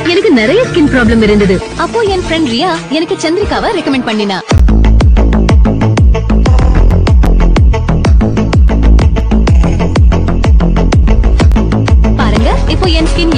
எனக்கு நிறைய skin problem இருந்தது. அப்போ என் ஃப்ரெண்ட் ரியா எனக்கு சந்திரிகாவை ரெக்கமெண்ட் பண்ணினா. பாருங்க, இப்போ என் ஸ்கின்